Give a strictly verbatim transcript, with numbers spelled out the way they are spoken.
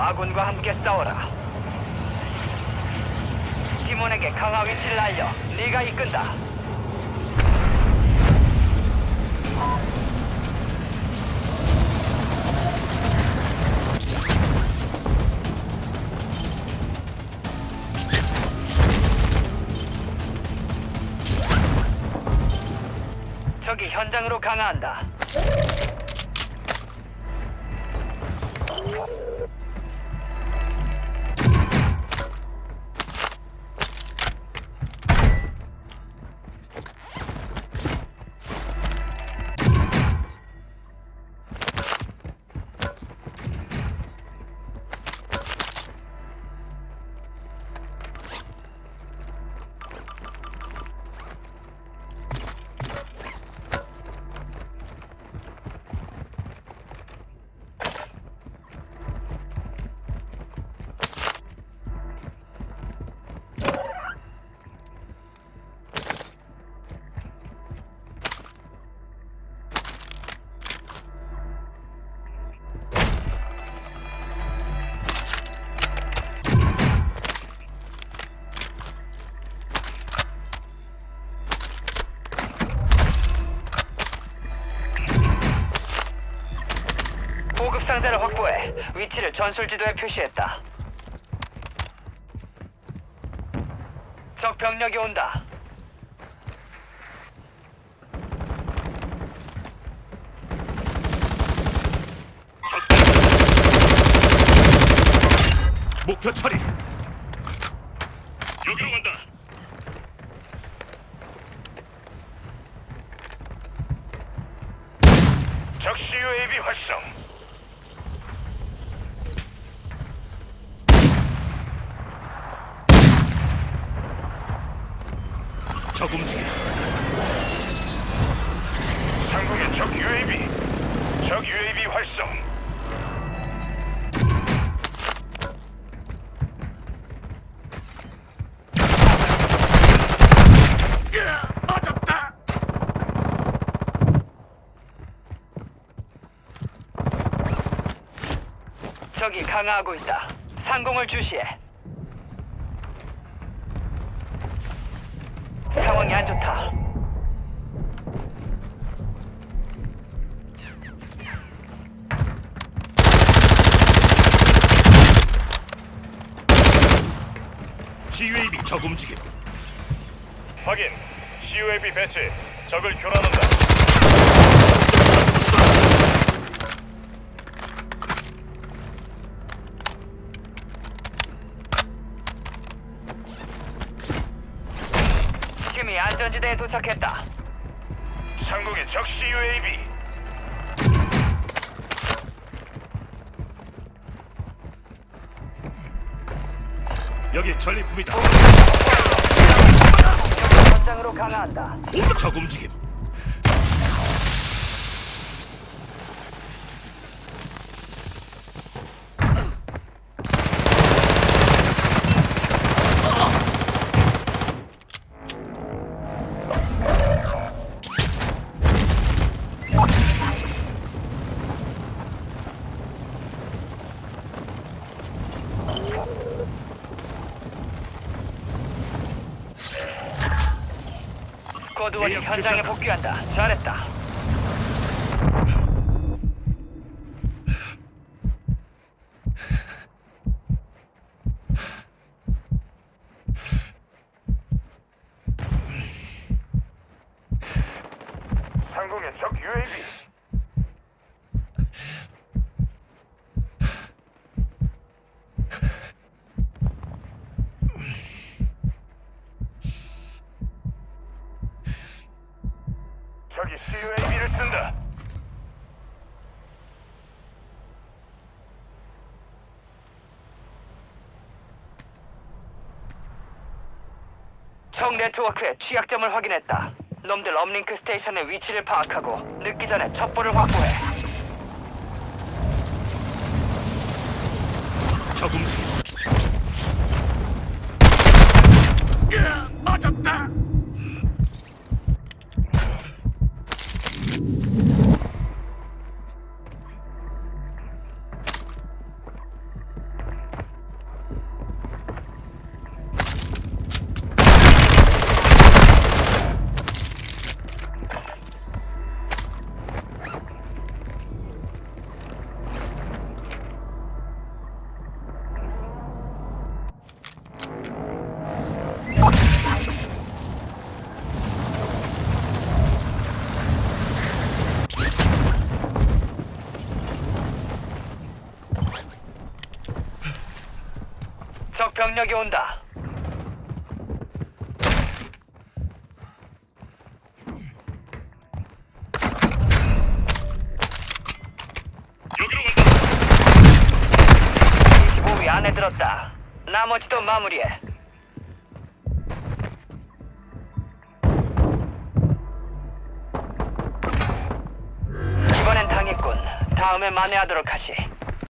아군과 함께 싸워라. 팀원에게 강화 위치를 알려. 네가 이끈다. 적이 현장으로 강화한다. 보급 상자를 확보해 위치를 전술지도에 표시했다. 적 병력이 온다. 목표 처리. 여기로 간다. 적 씨유에이비 활성. 적 움직임. 상공의 적 유에이비. 적 유에이비 활성. 맞았다. 적이 강화하고 있다. 상공을 주시해. 상황이 안 좋다. 씨유에이비 적 움직임. 확인. 씨유에이비 배치. 적을 교란한다. 팀이 안전지대에 도착했다. 상공의 적 씨유에이비. 여기 전리품이다. 현장으로 강화한다. 적 움직임. 거두원이 현장에 복귀한다. 잘했다. 상공의 적 유에이비. 적이 씨유에이비를 쓴다. 적 네트워크의 취약점을 확인했다. 놈들 업링크 스테이션의 위치를 파악하고 늦기 전에 첩보를 확보해. 적 움직임. 맞았다. 병력이 온다. 여기로 간다. 이십오 위 안에 들었다. 나머지도 마무리해. 이번엔 당했군. 다음에 만회하도록 하지.